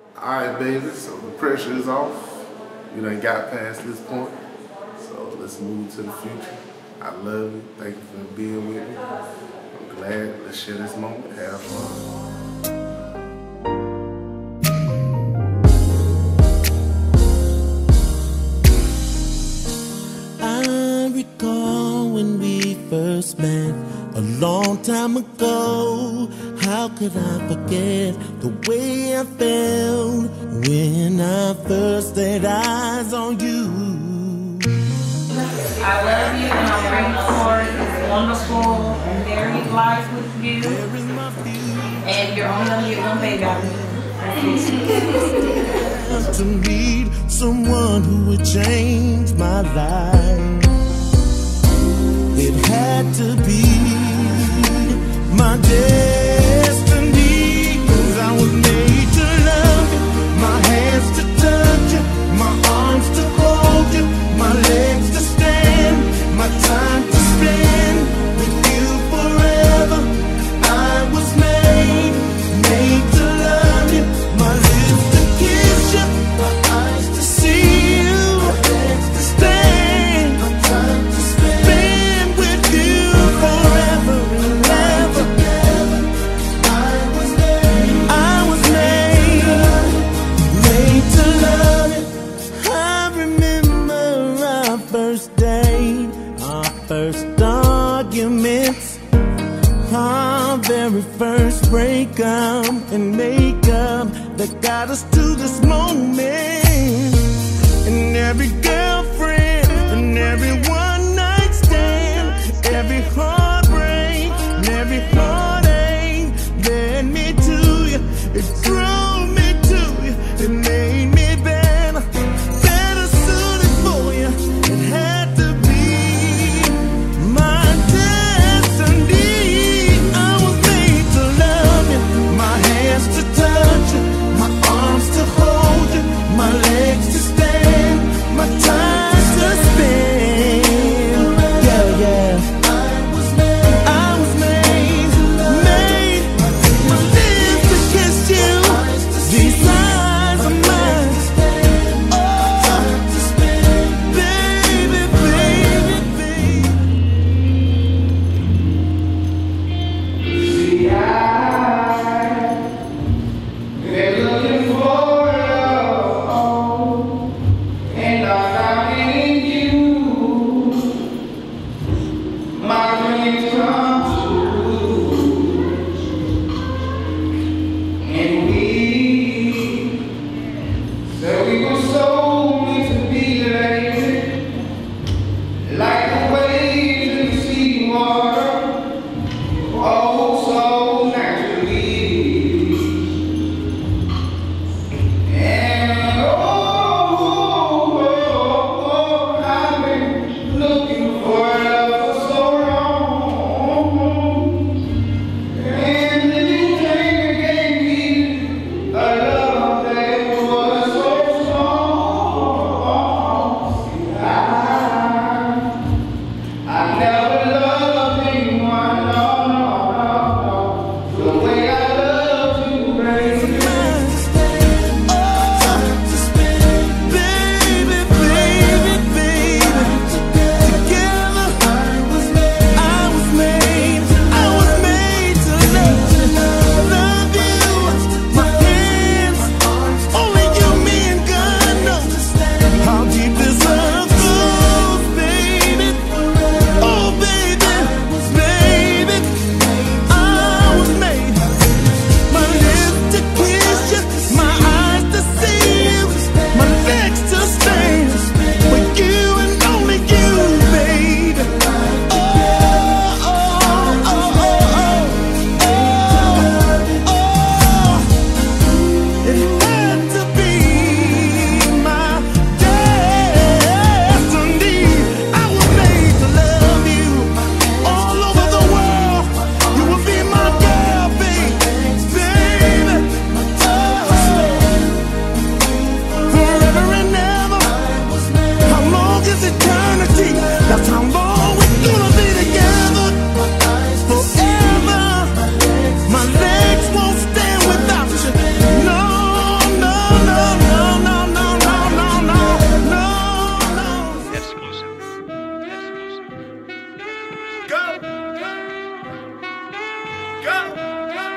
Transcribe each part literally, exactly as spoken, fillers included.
Alright, baby, so the pressure is off. You done got past this point. So let's move to the future. I love you. Thank you for being with me. I'm glad. Let's share this moment. Have fun. I recall when we first met a long time ago. How could I forget the way I felt when I first laid eyes on you? I love you and I'm grateful for this wonderful married life with you. And you're only gonna get one baby out of me. To meet someone who would change my life, it had to be my destiny, 'cause I was made to love you, my hands to touch you, my arms to hold you, my legs to stand, my time to spend with you forever. I was made, made to love you, my lips to kiss you, my eyes to see you, my legs to stand, my time to spend with you forever and ever. I was made, I was made, made to love you. I remember our first date, our first arguments, our very first breakup and makeup that got us to this moment. And every girlfriend and every one night stand, every heartbreak and every heartache led me to you. It drove me to you. It made me better, better suited for you. It had to be my destiny. I was made to love you, my hands to touch you, my arms to hold you, my legs to stand, my time to spend. Yeah, yeah. I was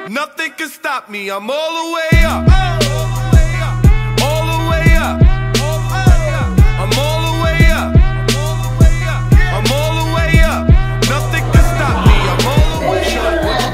Nothing can stop me. I'm all the way up. All the way up. I'm all the way up. I'm all the way up. Nothing can stop me. I'm all the way up.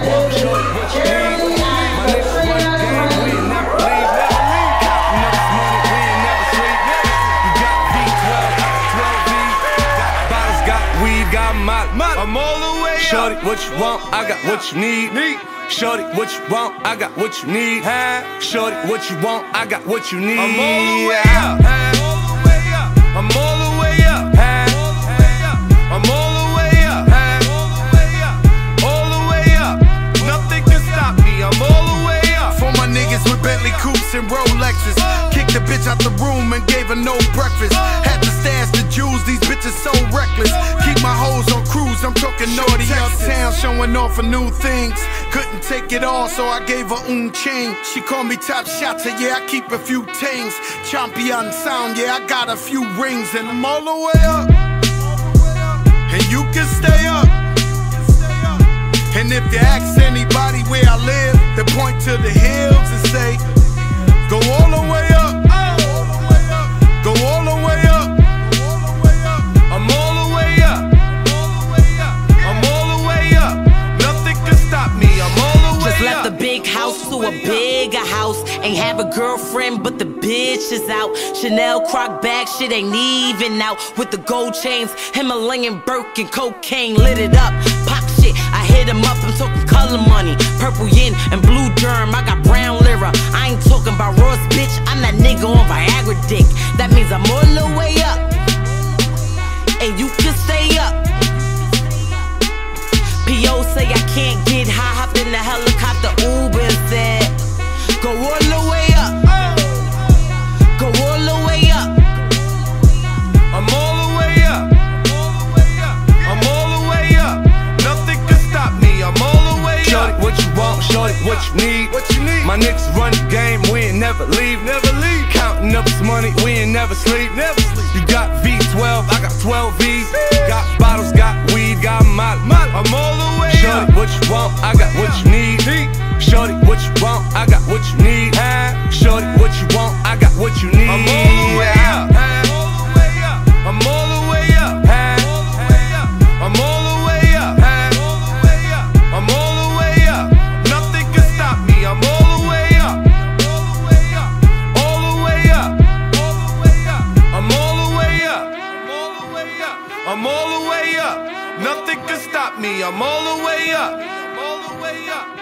I'm all the way up. Shorty, what you want? I got what you need. Shorty, what you want? I got what you need. Shorty, what you want? I got what you need. I'm all the way up. I'm all the way up. I'm all the way up. All the way up. Nothing can stop me. I'm all the way up. For my niggas with Bentley coupes and Rolexes, kicked the bitch out the room and gave her no breakfast. Had to stash the jewels. These bitches so reckless. Keep my hoes on cruise. I'm talking naughty uptown, showing off for new things. Couldn't take it all, so I gave her un chain. She called me top shotter, yeah, I keep a few tings. Champion sound, yeah, I got a few rings. And I'm all the way up, and you can stay up. And if you ask anybody where I live, they point to the hills and say, go all the way up. Go all the way up. I'm all the way up. I'm all the way up. Nothing can stop me. I'm all the way up. Just left the big house to a bigger house. Ain't have a girlfriend, but the bitch is out. Chanel croc bag, shit ain't even out. With the gold chains, Himalayan Birkin, cocaine lit it up. Pop shit, I hit him up. I'm talking color money, purple yin and blue germ. I got brown lira. I ain't talking about Ross, bitch. I'm that nigga on Viagra dick. That means I'm all the way up, and you can stay up. P O say I can't get high, hopped in the helicopter, Uber and said, go all the way up. Go all the way up. I'm all the way up. I'm all the way up. Nothing can stop me. I'm all the way up. Shorty, what you want? Shorty, what you need? What you need? My niggas run the game. We ain't never leave. Never leave. Counting up this money. We ain't never sleep. Never sleep. You got V twelve. I got twelve V's. Got bottles. Got weed. Got molly. I'm all the way up. Shorty, what you want? I got what you need. Shorty, what you want? I got what you need. Shorty, what you want? I got what you need. I'm all the way up. I'm all the way up. I'm all the way up. I'm all the way up. Nothing can stop me. I'm all the way up. All the way up. I'm all the way up. I'm all the way up. Nothing can stop me. I'm all the way up. I'm all the way up.